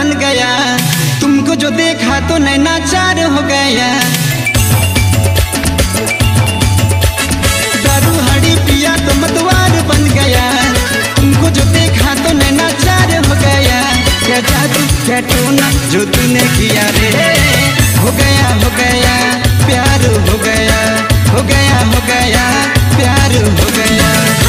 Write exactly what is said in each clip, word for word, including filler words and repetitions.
बन गया, तुमको जो देखा तो नैना चार हो गया। दारू हड़ी पिया तो मतवार बन गया, तुमको जो देखा तो नैना चार हो गया। क्या जादू क्या टोना जो तूने किया रे, हो गया हो गया प्यार हो गया, हो गया हो गया प्यार हो गया।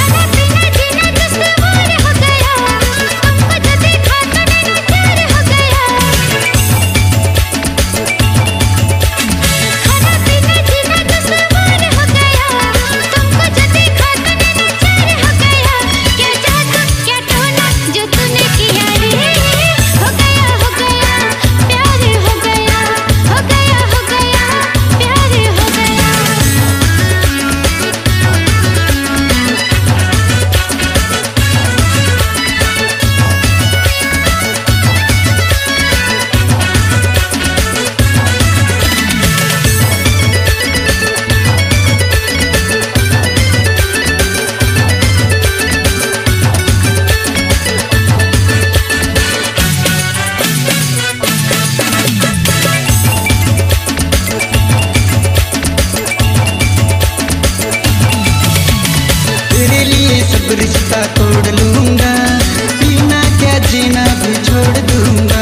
सब रिश्ता तोड़ लूंगा, पीना क्या जीना भी छोड़ दूंगा।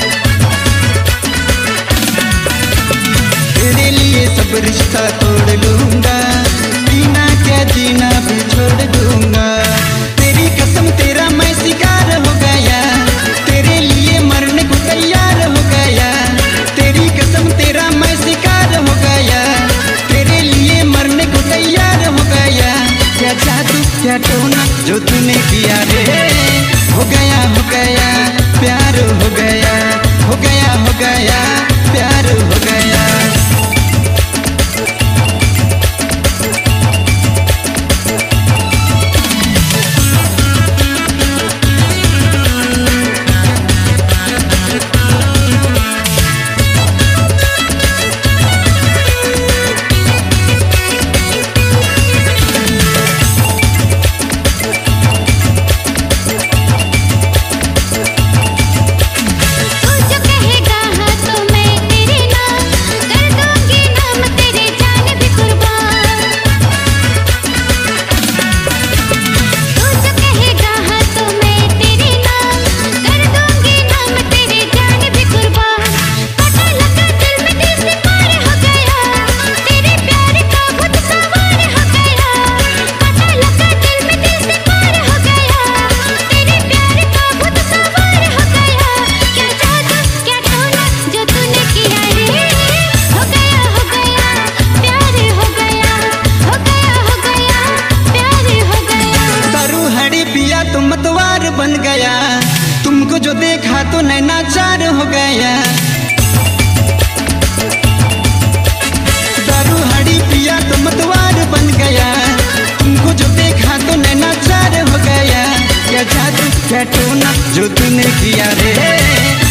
तेरे लिए सब रिश्ता तोड़ लूंगा, पीना क्या जीना भी छोड़ दूंगा। तेरी कसम तेरा मैं शिकार हो गया, तेरे लिए मरने को तैयार हो गया। तेरी कसम तेरा मैं शिकार हो गया, तेरे लिए मरने को तैयार हो गया। क्या जादू क्या टोना जो तूने किया रे, हो गया हो गया प्यार हो गया, हो गया हो गया प्यार हो गया। मतवार बन गया, तुमको जो देखा तो नैना चार हो गया। दारू हड़ी पिया तो मतवार बन गया, तुमको जो देखा तो नैना चार हो गया। क्या जादू क्या टोना जो तूने किया रे।